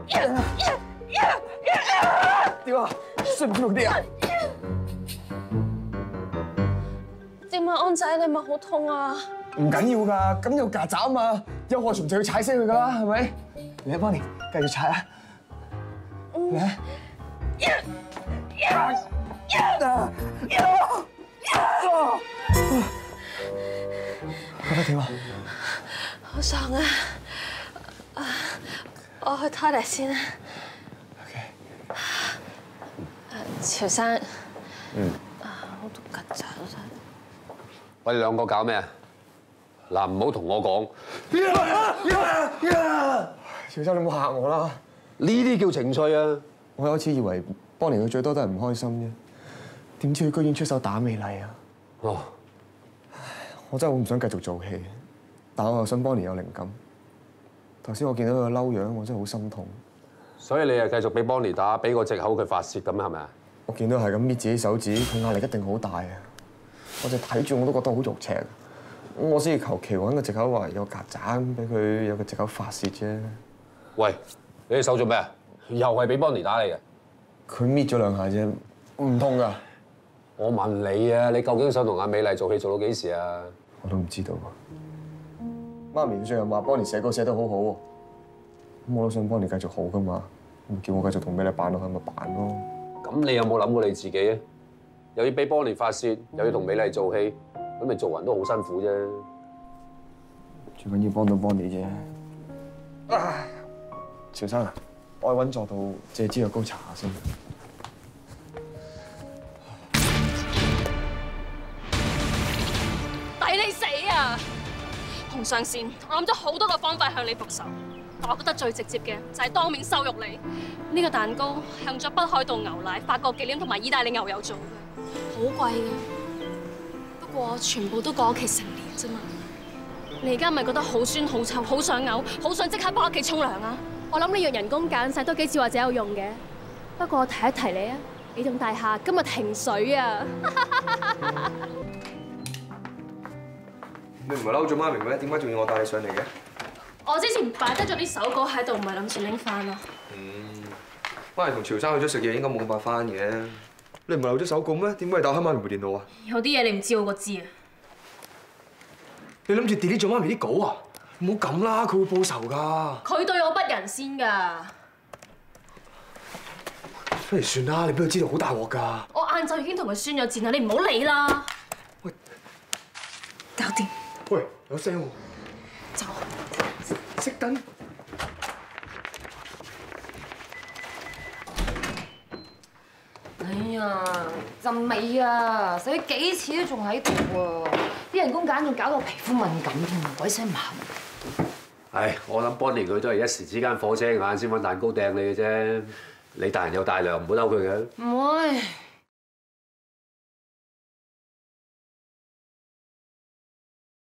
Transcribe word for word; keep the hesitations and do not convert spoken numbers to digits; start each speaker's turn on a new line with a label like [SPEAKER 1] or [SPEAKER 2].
[SPEAKER 1] 點啊？舒唔舒服啲啊？
[SPEAKER 2] 點啊，安仔，你咪好痛啊？
[SPEAKER 1] 唔緊要㗎，咁有曱甴啊嘛，有害蟲就要踩死佢㗎啦，係咪？嚟啊，Bonnie，繼續踩啊！嚟啊！覺得點啊？
[SPEAKER 2] 好爽啊！我去 toilet 先啊。
[SPEAKER 1] OK。
[SPEAKER 2] 潮生。
[SPEAKER 1] 嗯。
[SPEAKER 2] 啊，好多曱甴啊！
[SPEAKER 3] 喂，你兩個搞咩啊？嗱，唔好同我講。
[SPEAKER 1] 潮生，你唔好嚇我啦！
[SPEAKER 3] 呢啲叫情緒啊！
[SPEAKER 1] 我有一次以為Bonnie佢最多都係唔開心啫，點知佢居然出手打美麗啊！
[SPEAKER 3] 哦，
[SPEAKER 1] 我真係好唔想繼續做戲，但我又想Bonnie有靈感。頭先我見到佢個嬲樣，我真係好心痛。
[SPEAKER 3] 所以你又繼續俾 Bonnie 打，俾個藉口佢發泄咁係咪啊？
[SPEAKER 1] 我見到係咁搣自己手指，佢壓力一定好大啊！我就睇住我都覺得好肉赤，我先至求其揾個藉口話有曱甴咁，俾佢有個藉口發泄啫。
[SPEAKER 3] 喂，你隻手做咩啊？又係俾 Bonnie 打你嘅？
[SPEAKER 1] 佢搣咗兩下啫，唔痛㗎。
[SPEAKER 3] 我問你啊，你究竟想同阿美麗做戲做到幾時啊？
[SPEAKER 1] 我都唔知道。媽咪最近話 Bonnie 寫歌寫得好好喎，咁我都想Bonnie繼續好㗎嘛，咁叫我繼續同美麗扮落去咪扮咯。
[SPEAKER 3] 咁你有冇諗過你自己啊？又要俾 Bonnie 發泄，又要同美麗做戲，咁你做人都好辛苦啫。
[SPEAKER 1] 最緊要幫到Bonnie啫。啊，潮生啊，我去揾座度借支藥膏搽下先。
[SPEAKER 2] 抵你死啊！洪上線，我諗咗好多個方法向你復仇，但我覺得最直接嘅就係當面羞辱你。呢個蛋糕係用咗北海道牛奶、法國忌廉同埋意大利牛油做嘅，好貴嘅。不過全部都過期成年啫嘛。你而家咪覺得好酸、好臭、好想嘔、好想即刻返屋企沖涼啊！我諗你用人工減晒多幾次或者有用嘅。不過我提一提你啊，你棟大廈今日停水啊！
[SPEAKER 1] 你唔係嬲咗媽咪咩？點解仲要我帶你上嚟嘅？
[SPEAKER 2] 我之前擺低咗啲手稿喺度，唔係諗住拎翻咯。
[SPEAKER 1] 嗯，翻嚟同潮生去咗食嘢，應該冇咁快翻嘅。你唔係漏咗手稿咩？點解你打開媽咪部電腦啊？
[SPEAKER 2] 有啲嘢你唔知我個知啊！
[SPEAKER 1] 你諗住 delete 咗媽咪啲稿啊？唔好咁啦，佢會報仇㗎。
[SPEAKER 2] 佢對我不仁先㗎。
[SPEAKER 1] 不如算啦，你俾佢知道好大鑊㗎。
[SPEAKER 2] 我晏晝已經同佢宣咗戰啦，你唔好理啦。
[SPEAKER 1] 喂，
[SPEAKER 2] 搞掂。
[SPEAKER 1] 喂，有聲喎。
[SPEAKER 2] 走。
[SPEAKER 1] 熄燈。
[SPEAKER 4] 哎呀，陣味啊！洗咗幾次都仲喺度喎，啲人工鹼仲搞到皮膚敏感添，鬼死唔痕。
[SPEAKER 3] 唉，我諗 Bonnie 佢都係一時之間火車眼先揾蛋糕掟你嘅啫。你大人有大量，唔好嬲佢嘅。
[SPEAKER 4] 唔會，